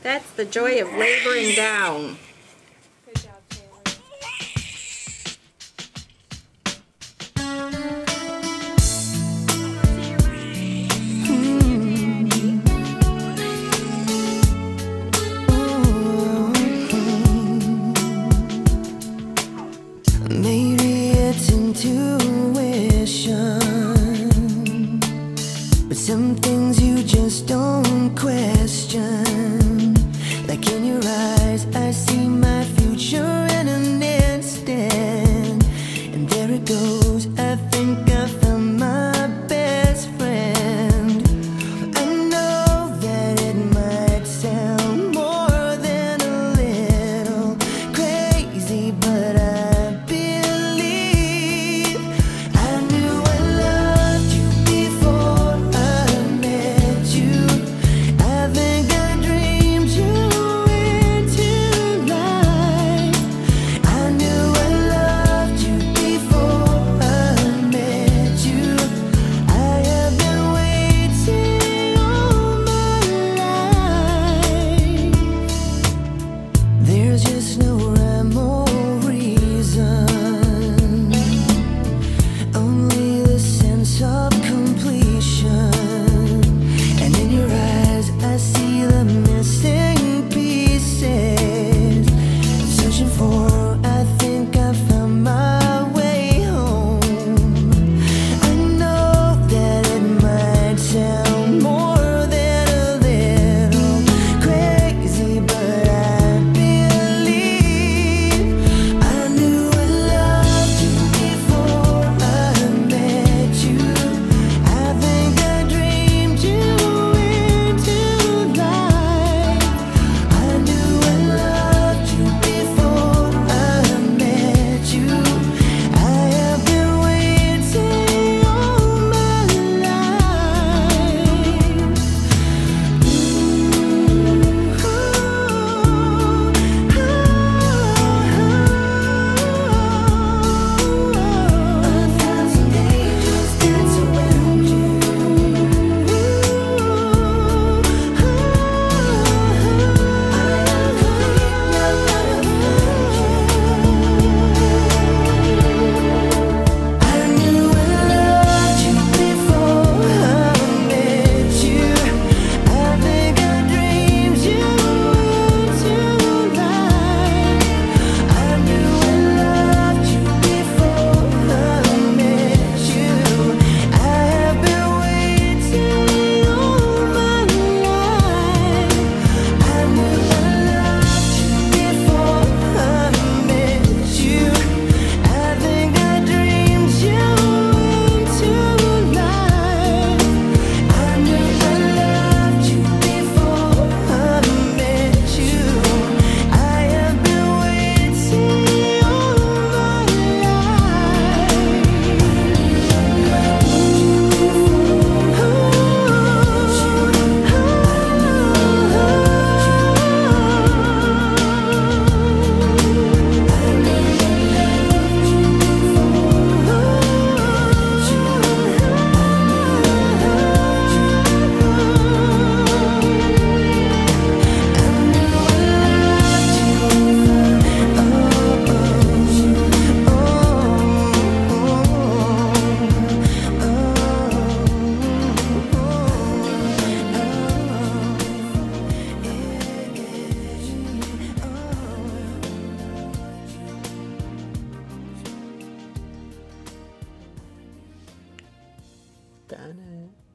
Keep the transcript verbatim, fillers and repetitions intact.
That's the joy of laboring down. Good job, Taylor. Maybe it's intuition, but some things you just don't question. Like in your eyes, I see my future in an instant, and there it goes. I think I found my best friend. I know that it might sound more than a little crazy, but I believe I knew I loved you before I met you. I think I dreamed you into life. I knew I loved you before I met you. I have been waiting all my life. There's just no rhyme or reason, only the sense of completion. And in your eyes, I see the missing pieces I'm searching for. I think I found my way home. I know that it might sound more than a little crazy, but I believe I knew I loved you before I met you. I think I dreamed you into life. I knew I loved you before I met you. I have been waiting all my life. A thousand angels dance around you. I am complete now that I've found you. I knew I loved you before I met you. I think I dreamed you into life. I knew I loved you before I met you. I have been waiting all my life. I knew I loved you before I met you. I think I dreamed you into life. I knew I loved you before I met you. I have been waiting all my Bennett.